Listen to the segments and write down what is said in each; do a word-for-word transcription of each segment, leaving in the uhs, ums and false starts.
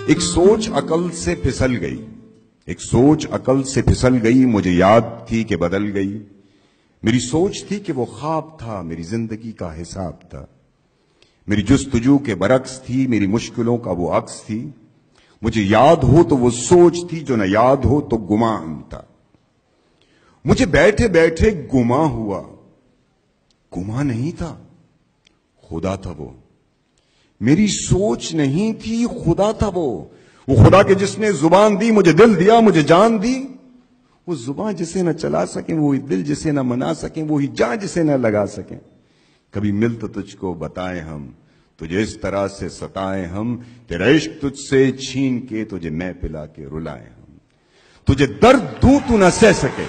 ایک سوچ عقل سے پھسل گئی، ایک سوچ عقل سے پھسل گئی، مجھے یاد تھی کہ بدل گئی۔ میری سوچ تھی کہ وہ خواب تھا، میری زندگی کا حساب تھا، میری جستجو کے برعکس تھی، میری مشکلوں کا وہ عکس تھی۔ مجھے یاد ہو تو وہ سوچ تھی، جو نہ یاد ہو تو گمان تھا۔ مجھے بیٹھے بیٹھے گما ہوا، گما نہیں تھا، خدا تھا وہ۔ میری سوچ نہیں تھی، خدا تھا وہ۔ وہ خدا کے جس نے زبان دی، مجھے دل دیا، مجھے جان دی۔ وہ زبان جسے نہ چلا سکیں، وہی دل جسے نہ منا سکیں، وہی جان جسے نہ لگا سکیں۔ کبھی مل تو تجھ کو بتائیں ہم، تجھے اس طرح سے ستائیں ہم، تیرا عشق تجھ سے چھین کے تجھے میں پلا کے رلائیں ہم۔ تجھے درد دوں تو نہ سہ سکے،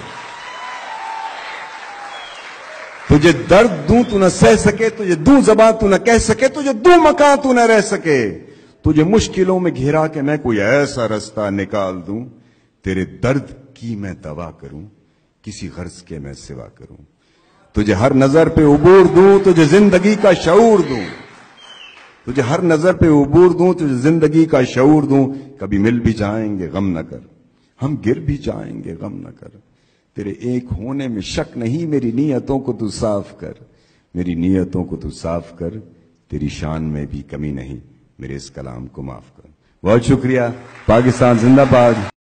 تجھے درد دوں تو نہ سہ سکے، تجھے دوں زبان تو نہ کہہ سکے، تجھے دوں مکان تو نہ رہ سکے۔ تجھے مشکلوں میں گھیرا کے میں کوئی ایسا رستہ نکال دوں، تیرے درد کی میں دوا کروں، کسی غرض کے میں سوا کروں۔ تجھے ہر نظر پہ عبور دوں، تجھے زندگی کا شعور دوں، تجھے ہر نظر پہ عبور دوں، تجھے زندگی کا شعور دوں۔ کبھی مل بھی جائیں گے غم نہ کر، ہم گر بھی جائیں گے غم نہ کر۔ تیرے ایک ہونے میں شک نہیں، میری نیتوں کو تو صاف کر، میری نیتوں کو تو صاف کر۔ تیری شان میں بھی کمی نہیں، میرے اس کلام کو معاف کر۔ بہت شکریہ۔ پاکستان زندہ باد۔